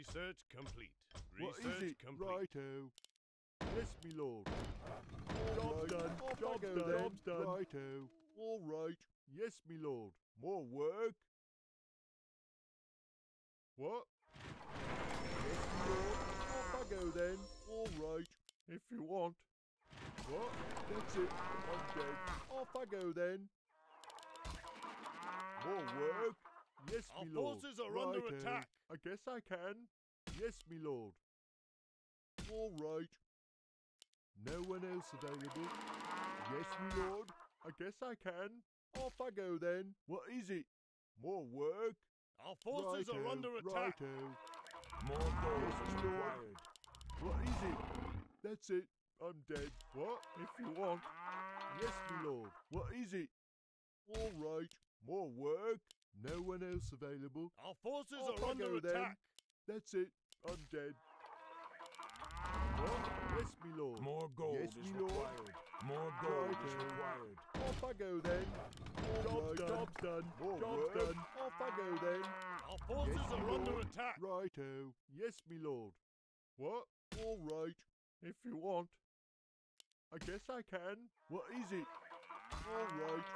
Research complete. What is Research it? complete. Righto. Yes, me lord. Job's done. Job's Job's done. done. Job's done. Righto. All right. Yes, me lord. More work. What? Yes, me lord. Off I go then. All right. If you want. What? That's it. I'm dead. Off I go then. More work. Yes, Our me lord. forces are under Righto. attack. I guess I can. Yes, me lord. All right. No one else available. Yes, me lord. I guess I can. Off I go then. What is it? More work? Our forces Righto, are under attack. Righto. More gold Yes, is me lord. required. What is it? That's it. I'm dead. What? If you want. Yes, me lord. What is it? All right. More work? No one else available. Our forces Off are I under go then. attack. That's it. I'm dead. What? Yes, me lord. More gold Yes, is me lord. required. More gold is Righto. required. Off I go then. All Job's right. done. Job's done. More Job's work. done. Off I go then. Our forces Yes, me are under lord. attack. Righto. Yes, me lord. What? All right. If you want. I guess I can. What is it? All right.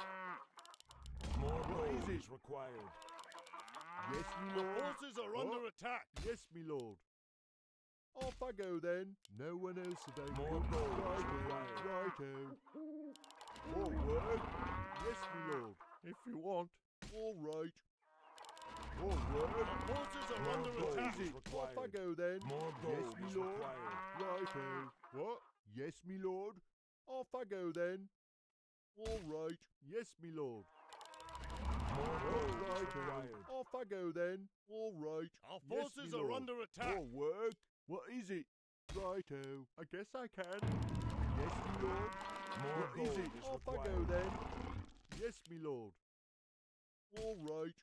More What gold is it? is required. Yes, me Our lord. forces are What? under attack. Yes, me lord. Off I go then. No one else available. More gold is Righto. required. Righto. More work? Yes, me lord. If you want. All right. More work? Our forces are More under gold attack. is Easy. Off I required. go then. More Yes, gold me is lord. required. Righto. What? Yes, me lord. Off I go then. All right. Yes, me lord. More gold is Righto. required. Off I go then. All right. Our Yes, forces me are lord. under attack. More work? What is it? Righto. I guess I can. Yes, me lord. More What is gold it? is Off I required. go then. Yes, me lord. All right.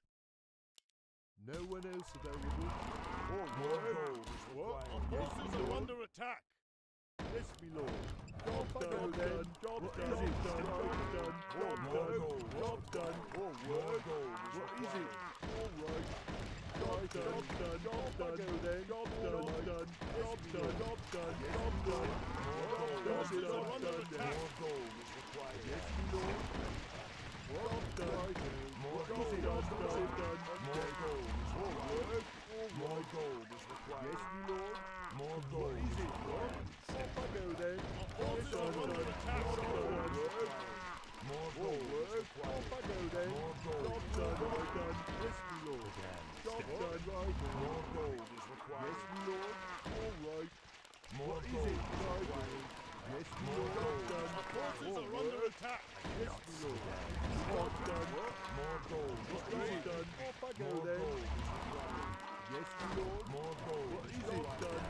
No one else available. More More work? gold is What? required. Our Yes, forces me are lord. under attack. Yes, me lord. Job Off I go done. then. Job What done. is it? Job done. Right. More More gold. work? Job done. More More work? gold is What is it? required. All right. Job Right, done. done. Job Off I done. go then. Job All done. right. Done. Yes, Job me done. lord. Job done. Yes, Job me done. lord. More Job gold done. is Forces are Job under done. attack. More gold is required. Yes, me lord. What? Job done. Right. More What is gold it? is Job required. done. More gold is More required. work? All More right. gold is required. Yes, me lord. More What gold is it? What? Off I go then. Our forces Yes, are done. under attack. Job More done. gold is Work? required. More More gold is work? required. Off I go then. More gold Job is done. required. Right done. Yes, me lord. Job done. Right. More gold is Yes, required. me lord. All right. More What is gold it? is Right. required. Yes, me More lord. gold. Done. Our forces More are under work? attack. Yes, me lord. Job done. What? More gold is What is required. it done? Off I go More then. gold is required. Yes, me lord. More gold What is is it required. done?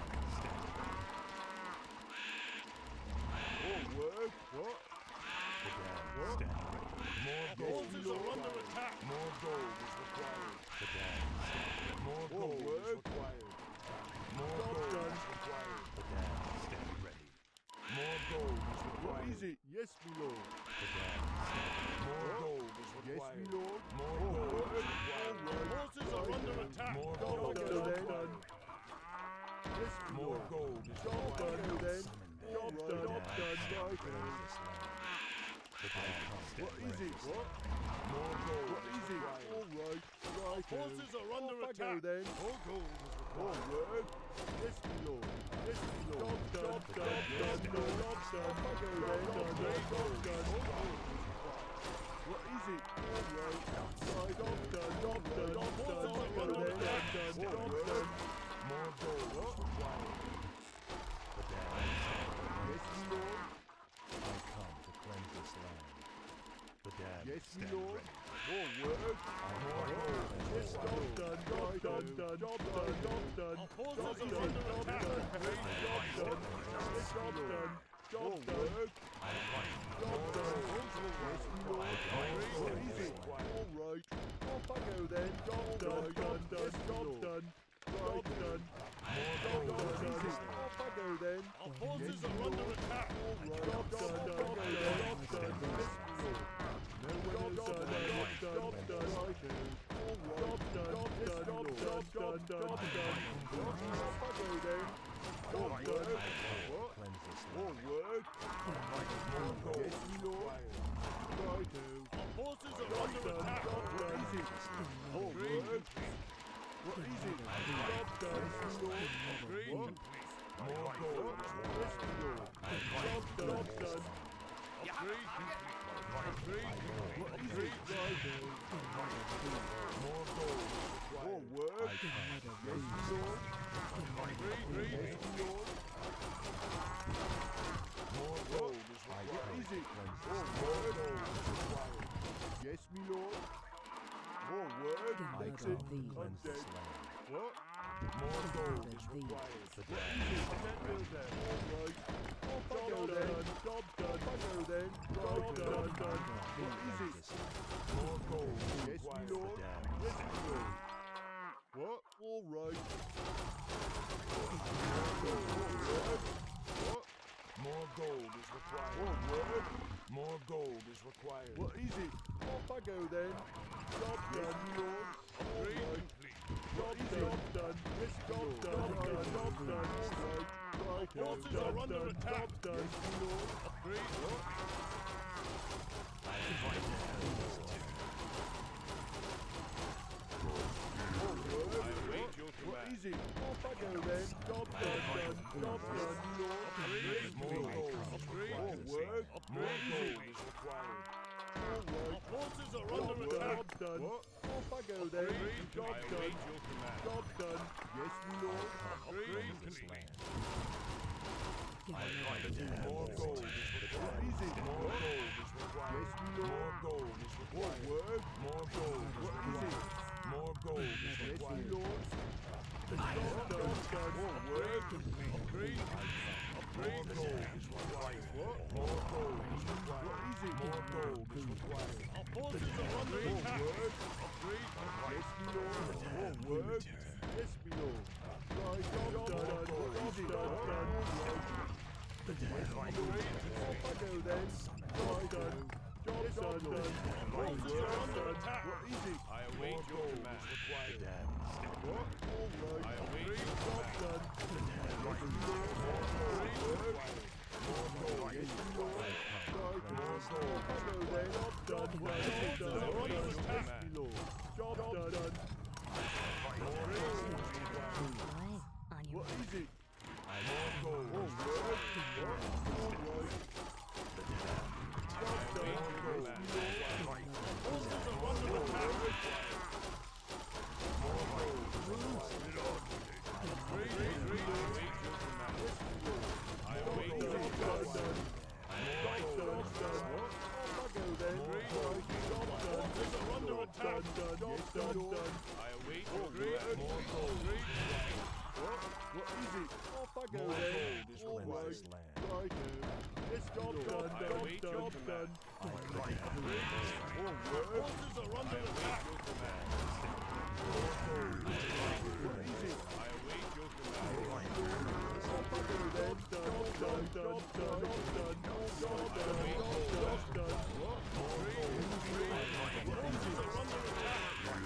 More work? What? What? More Our gold forces is are under required. attack. More gold is required. More More gold is work? required. More Job gold done. is required. More gold is What required. is it? Yes, me lord. More What? gold is Yes, required. me lord. More More gold work? is required. Our forces are under attack. More Job gold I is go then. required. Yes, me More lord. gold is Job required. done then. Job All right. done. Job done. Right. What is it? What? More gold What is it? required. All right. Right. Forces are under Off I go attack. then. More gold is More required. work? Yes, me lord. Yes, me lord. Job done. Job done. Job Yes, done. Lord. Off I go then. Job done. What is it? All right. Right. Job done. Job done. Job done. Off I go then. Job done. More gold is required. Yes, me lord. Yes, me lord. More work? More gold is Yes, required. job done. Job done. Job done. Job done. Our forces Job are done. under Job attack. done. Job done. Yes, job done. Job done. Job done. Yes, me lord. What is it? All right. Off I go then. Job done. Job done. Job done. Job done. Job done. Off I go then. Our forces Yes, are me under lord. attack. All right. Job done. Job done. Job done. Yes, me lord. No one else done. Job done. Job done. All right. Job done. Job done. Job done. Job done. Upgrade What? complete. More gold. Yes, my lord. Job done. Upgrade complete. Upgrade complete. What is it? More gold. More work. Yes, my lord. Upgrade Yes, complete. my lord. More gold is required. What is it? More work. Yes, my lord. More work. Makes it. I'm dead. What? More gold is required. What is it? All right. Off I go then. Job done. Off I go then. Job done. What is it? More gold. Yes, my lord. Yes, my lord. What? All right. What? More gold is required. More work. More gold is required. What is it? Off I go then. Job done, my lord. All Upgrade right. complete. Job done. Yes, job done. Job done. Right. Forces are under attack. Job done, my lord. Upgrade I await your What command. is it? Off I go then. Job done. Job done, my lord. Upgrade More gold. Upgrade More work. More Upgrade gold is required. All right. Forces are Job under attack. done. What? Off I go then. Upgrade Job I done. await your command. Job done. Yes, my lord. Upgrade complete. More gold is required. What is it? More gold is required. Yes, my lord. More gold is required. More work. More gold. What is it? More gold is required. Yes, my lord. Job done. More work. Upgrade. More gold is required. What? More gold is required. What is it? More gold is required. Our forces are under More attack. work. Upgrade. Yes, my lord. More work. Yes, my lord. Right, job done. What is it? Done. Yes, my lord. Off I go then. Job done. Job done. Forces are under attack. What is it? I await your command. What? All right. I await your Job command. done. Yes, my lord. More work. More gold. Yes, my lord. Right. More gold. Off I go then. Job done. Job done. are under Yes, attack. my lord. Job done. More gold. What is it? More gold. More work. What? All right. Job done. Yes, my lord. Forces are under attack. More gold. Upgrade. I await your command. I await your Job command. done. Job done. Off I go then. Right. Job done. Forces are under attack. Job done. I await your command. More gold. What? What is it? Off I go then. All right. Right. Yes, job done. I await your Job done. More work. Forces are under attack. More gold. What is it? I await your command. Off I go then. Job done. Job done. Job done. What? Forces are under attack.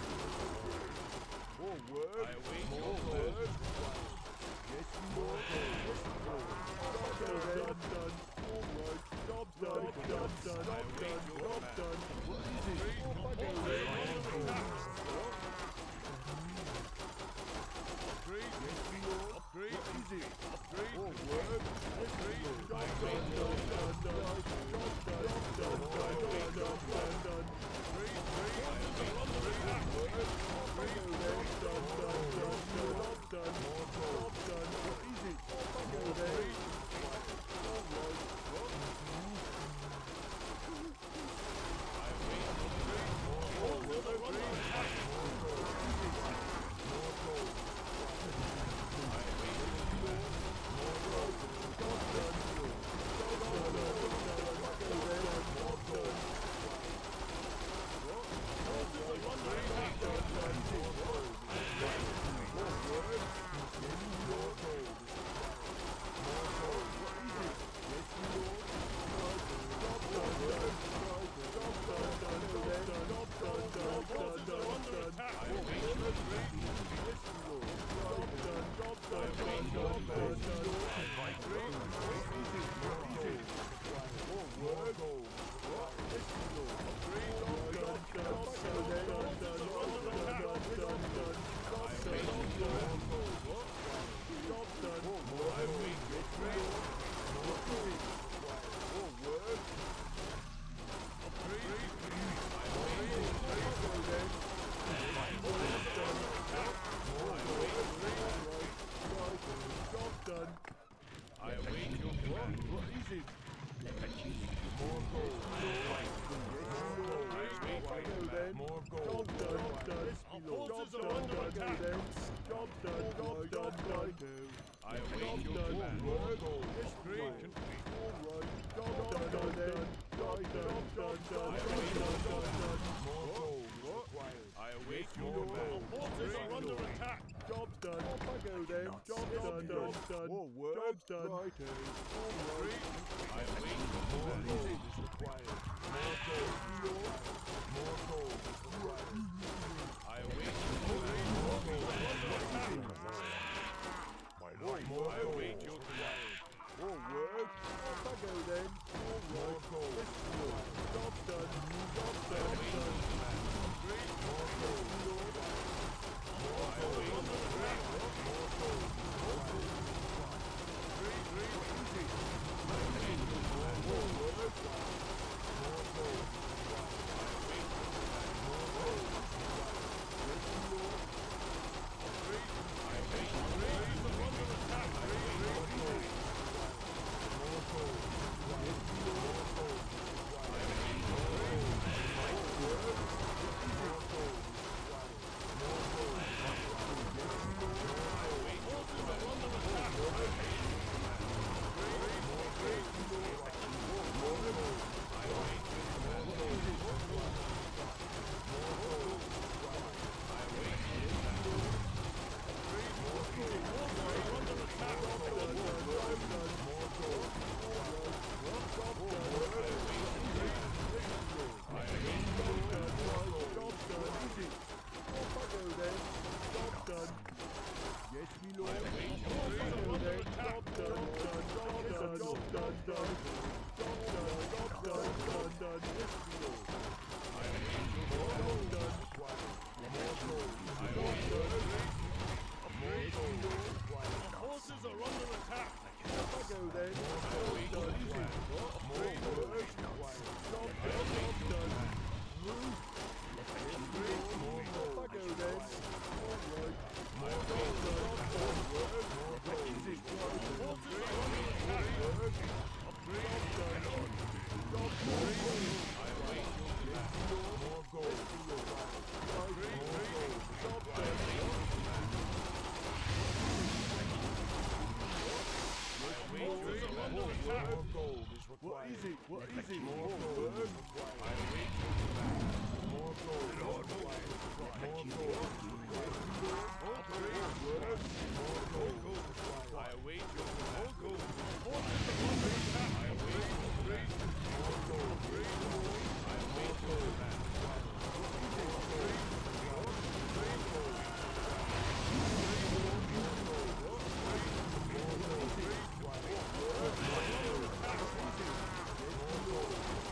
More work. I await More your work. command. Yes, more gold. Job done. All right. Job done. Job done. Job done. What is it? Off I go then. Upgrade. Yes, my lord. Upgrade. What is it? Upgrade. More work. Yes, my lord. Job done. Job done. Job done. Job done. Forces are under attack. Off I go then. Job done. Job done. Job done. What is it? Off I go then. All right. I await your command. Forces are under attack. More gold. I await your command. Job done. Job done. Job done. I await your Done. command. Work. Yes, great. Complete. All right. Job done then. Job done. More gold is required. I await your Lord. command. Forces are under attack. Job's done. Off I go then. Job's done. More work. Job's done. Righto. All right. I await your More command. gold is required. More gold is required. More gold is required. I await your command. I await your command. More work. Off I go then. All More right. gold is required. Job's done. Job's I done. await your command. More gold. More I gold. await your command. More gold is required. More work. More gold is required. More gold is required. More gold is required. More gold is required. More gold is required. More gold is Yes, me lord. Job done. Job done. Yes, me lord. Job done. Forces are under attack. Off I go then. Job done. More work. Job done. Off I go then. All right. Job done. Easy. more gold. More gold is What required. is it? What is it? More gold is required. More gold is required. More gold is required. More gold is required. I await your command. More gold is required. I await your command. More gold is required. I await your command. More gold is required.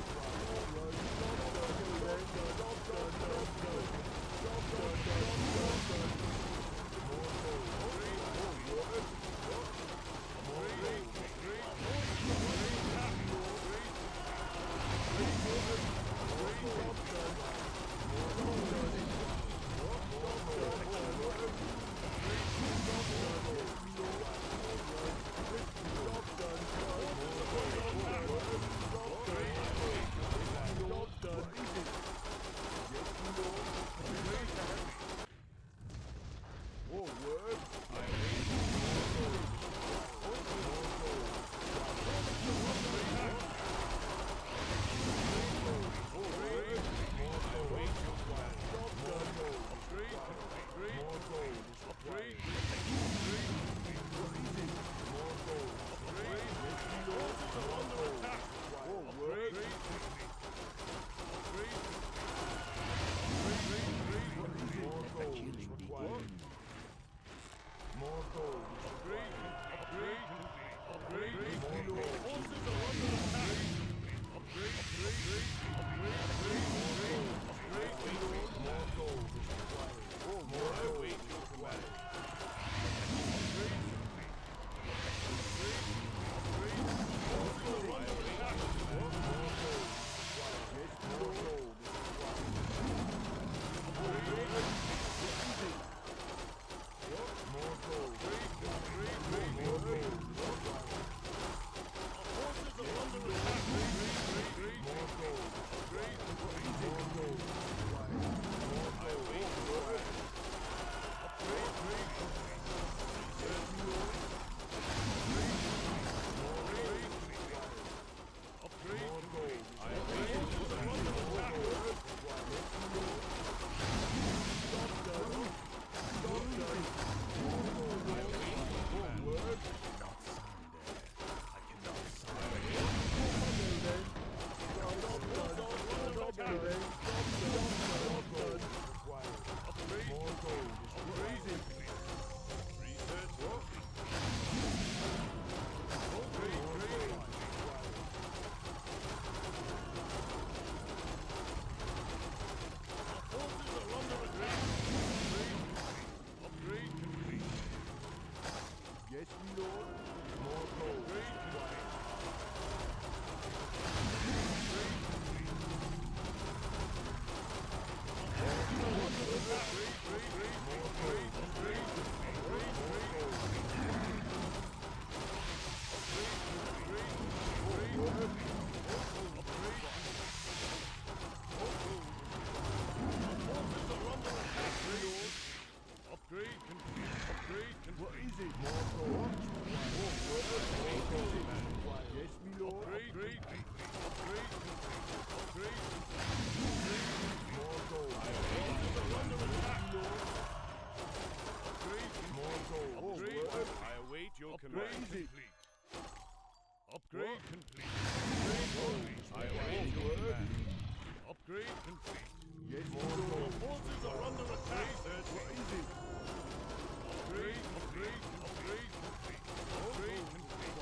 Upgrade complete. Yes, More my lord. gold. Forces are under attack. What is it? Upgrade complete. Upgrade complete. Upgrade complete.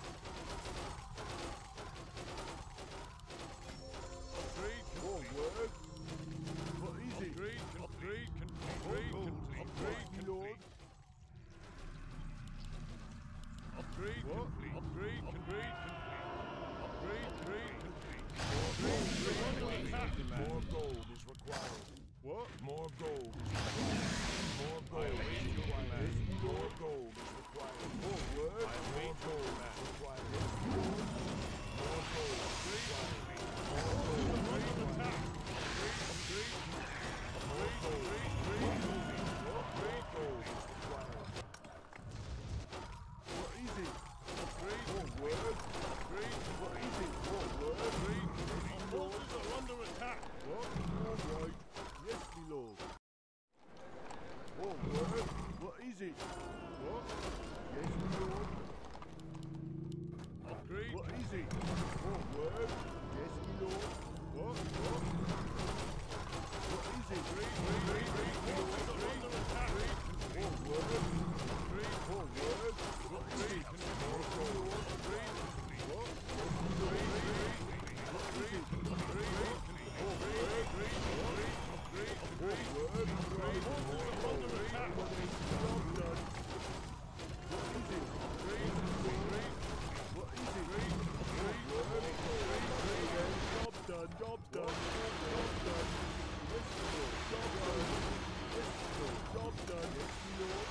Upgrade More complete. work. What is it? Upgrade complete. Upgrade complete. Upgrade complete. Upgrade complete. Upgrade complete. Upgrade complete. More gold is required. What? More gold is required. More gold is required. More gold is required. More work. More gold is required. More gold is required. More gold is required. More gold is required. What is it? More work. What is it? More work. Forces are under attack. What? All right. Yes, my lord. More work. What is it? What? Yes, my lord. Upgrade. What is it? More work. Yes, my lord. What? What is it? Forces are under attack. More work. More work. What is it? More gold. What? What is it? More work. More work. Job done. What is it? What is it? More work. Job done. Job done. Job done. Yes, my lord. Job done. Yes, my lord. Job done. Yes, my lord.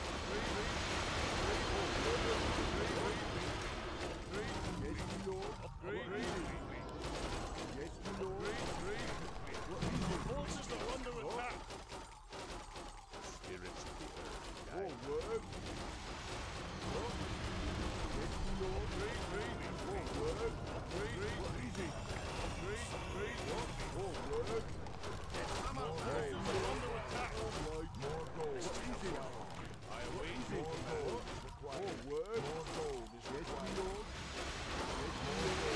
Yes, my lord. What is it? Yes, my lord. What is it? Forces are under attack. Spirits of the earth. More work. What? Yes, my lord. More work. What is it? What? More work. More Yes, gold. my lord. All right. More gold is What is it? required. I await Is your it? More gold is More required. work. More gold is Yes, my required. lord. Yes, my More lord.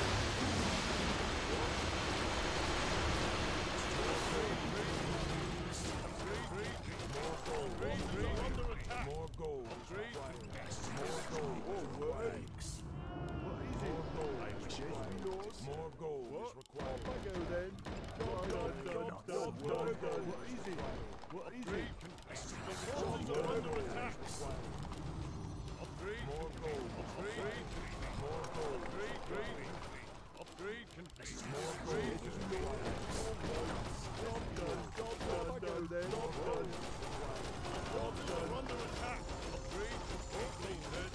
More gold. Forces are under attack. More gold is required. More gold More is work. required. What is More it? gold Yes, is my required. lord. More gold What? is required. Off I go then. Job done. Job done. What is it? What is it? Forces are under attack. Upgrade. More gold is required. More gold is required. Upgrade complete. More gold is required. Job done. Job done. Go then. Job done. Job Forces done. are under attack. Upgrade completed.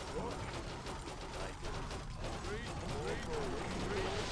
Upgrade complete.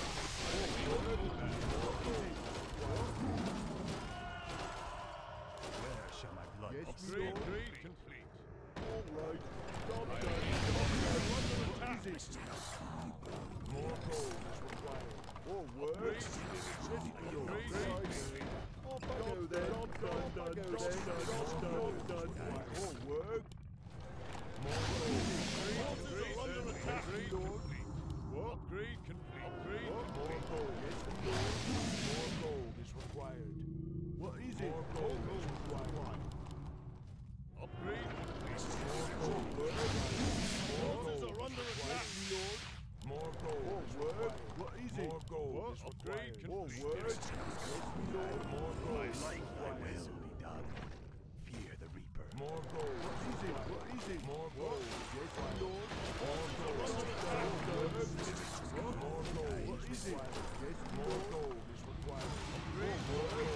Where shall my blood Yes, be my Upgrade lord. grade complete. All right. Job done. Job done. What is it? More gold is required. More work. Yes, my lord. Right. Off I go then. Job done. Job done. More work. More gold. Forces are under attack. Yes, my lord. What? Upgrade complete. Upgrade More complete. gold. Yes, my lord. More gold is required. What is it? More gold is required. Upgrade complete. More gold. Forces are under attack. My lord. More gold More is work. required. What is it? More gold What? is Upgrade required. More complete. work. Yes, my lord. More gold is like thy required. will be done. Fear the reaper. More gold. What is it? What is it? More gold. Yes, my lord. More gold. Job done. What? More gold. What is it? Yes, my More lord. gold is required. More work.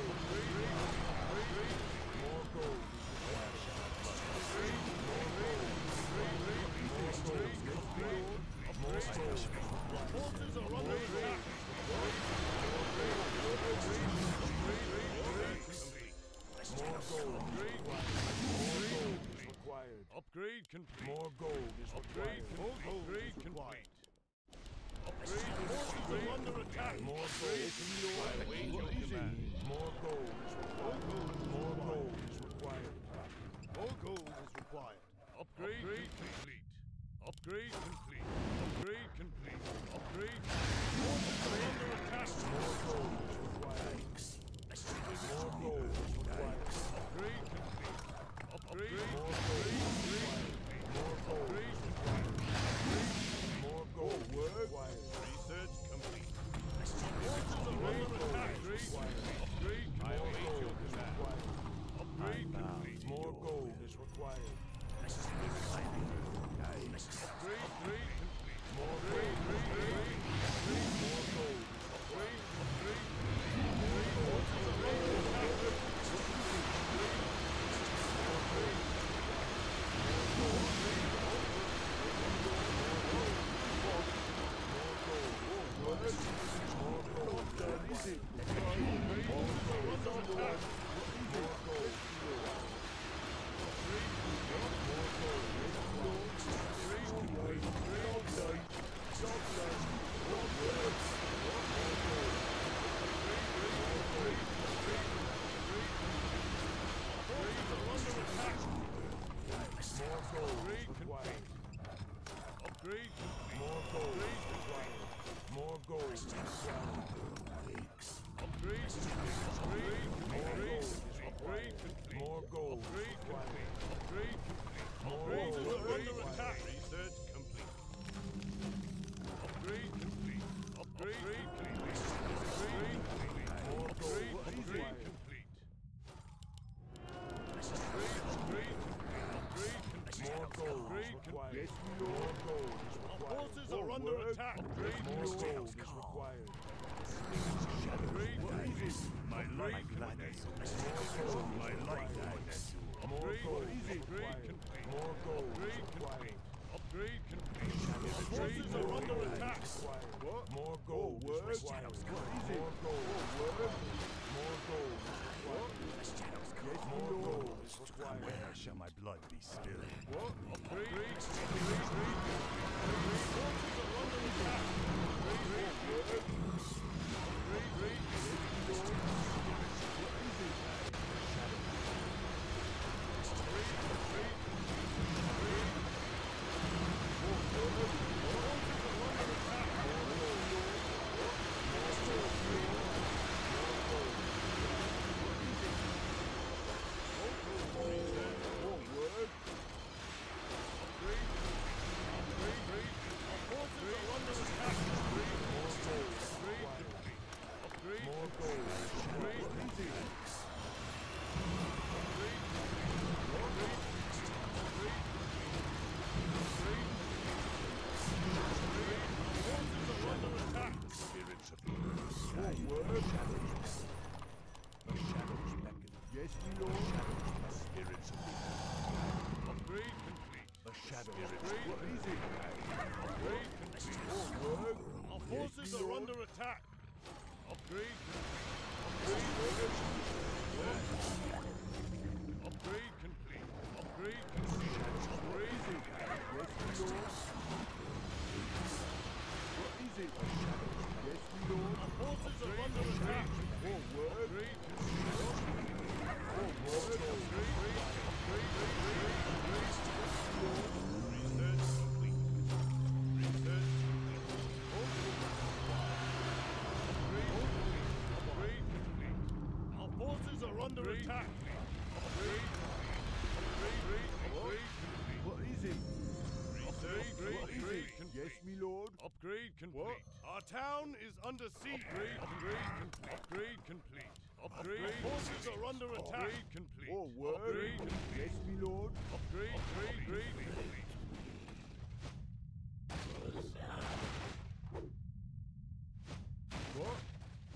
More gold is required. Forces are under attack. More gold is required. Upgrade complete. More gold is Upgrade required. complete. Upgrade complete. Upgrade forces are under attack. More gold. I await your What is it? command. More gold is required. More gold is required. More gold is required. Upgrade complete. Upgrade complete. Upgrade complete. Upgrade. Forces are under attack. More gold is required. required. Upgrade complete. More gold. More gold. Where shall my blood be spilled? Upgrade complete. What? Our town is under siege. Upgrade complete. Upgrade. Forces are under attack. Upgrade complete. Oh, word. Upgrade complete. Yes, me lord. Upgrade complete. What?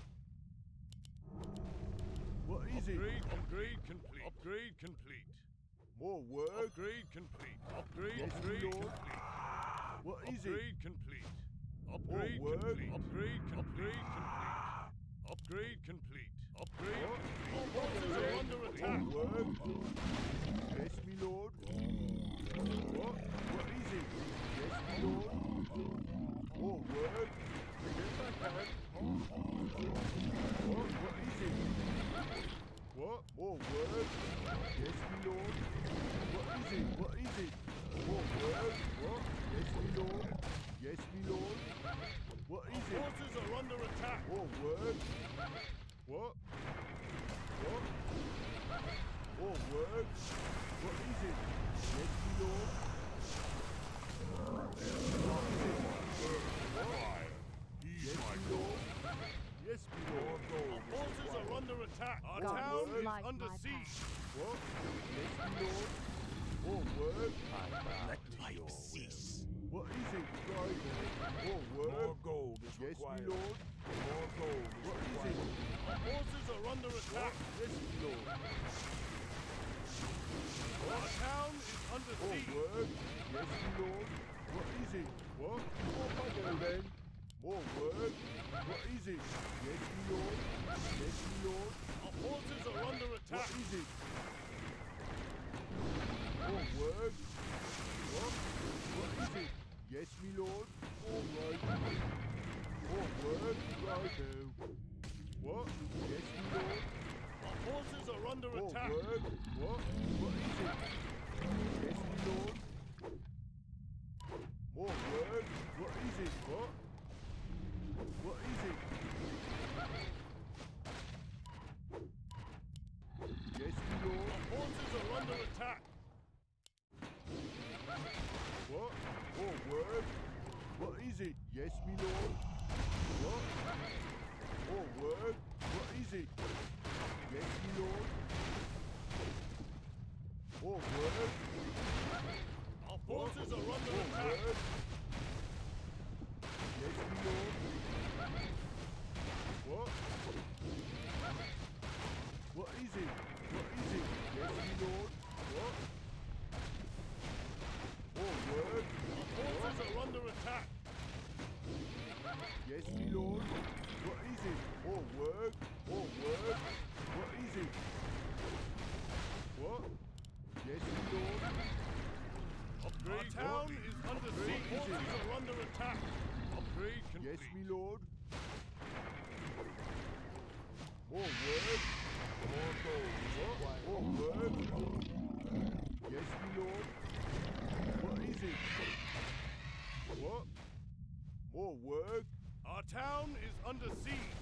What is it? Upgrade complete. Upgrade complete. More work. Upgrade complete. Upgrade. Yes, Upgrade lord. complete. What is it? Upgrade complete. Upgrade word. complete. Upgrade complete. Upgrade complete. Upgrade. All forces are under attack. More work. Yes, me lord. What? What is it? Yes, me lord. More work. Yes, I can. What? What is it? What? More work. Yes, me lord. What is it? What is it? More work. What? Yes, me lord. Yes, me lord. What is it? Forces are under attack. More work. What? What? More work. What is it? Yes, me lord. What is it? Yes, me lord. Yes, me lord. Our forces are under attack. Our God town is like under my siege. What? Yes, me lord. More work. Let life cease. What is it, driver? More work. More gold is Yes, required. my lord. More gold is What is required. it? Our forces are under attack. Yes, my lord. Our town is under More siege. work. Yes, my lord. What is it? What? Off I go then. More work. What is it? Yes, my lord. Yes, my lord. Our forces are under What attack. is it? More work. What? What is it? Yes, my lord. All right. More work. Righto. What? Yes, my lord. Our forces are under More attack. work. What? What is it? Yes, my lord. More work. What is it? What? What is it? Yes, my lord. Our forces are under attack. What? More work. What is it? Yes, my lord. What? More work. What is it? Yes, my lord. More work. Our forces are under More attack. work. Yes, my lord. What? What is it? What is it? Yes, my lord. What? More work. Our forces are under attack. Yes, my lord. What is it? More work. More work. What is it? What? Yes, my lord. Our town is under siege. What is it? Forces are under attack. Upgrade complete. Yes, my lord. More work. More gold is required. More work. Yes, my lord. What is it? What? More work. Our town is under siege.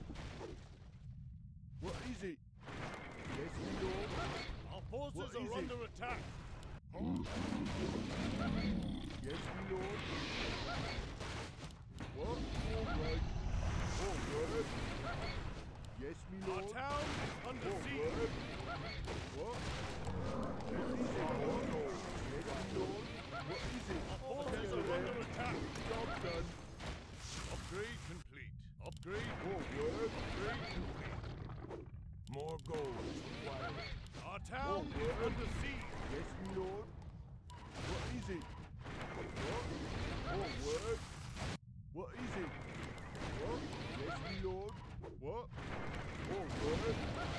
What is it? Yes, my lord. Our forces What is are it? under attack. Yes, my lord. What? All right. More work. Yes, my Our lord. town is under More siege. work. What? What is it? What? Yes, my lord. What is it? Our forces Okay, are then. under attack. Job done. Upgrade complete. Upgrade. More work. Upgrade complete. More gold is required. Our town More is work. under siege. Yes, my lord. What is it? What? More work. What is it? What? Yes, my lord. What? More work.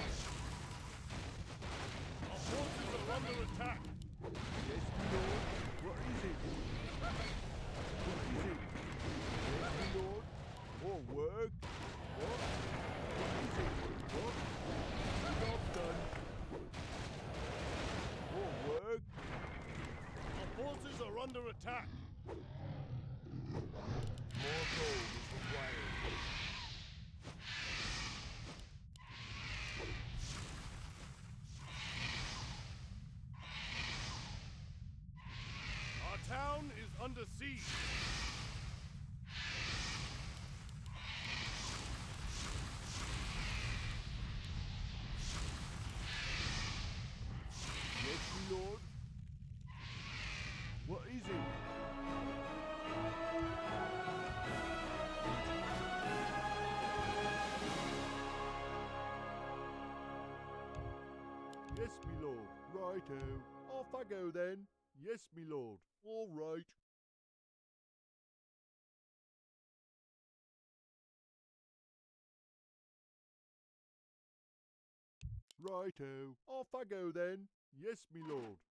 Our forces are under attack. Yes, my lord. What is it? What is it? Yes, my lord. More work. What? What is it? What? Job done. More work. Our forces are under attack. More gold is required. Our town is under siege. Yes, my lord. What is it? Yes, my lord. Righto. Off I go then. Yes, my lord. All right. Righto. Off I go then. Yes, my lord.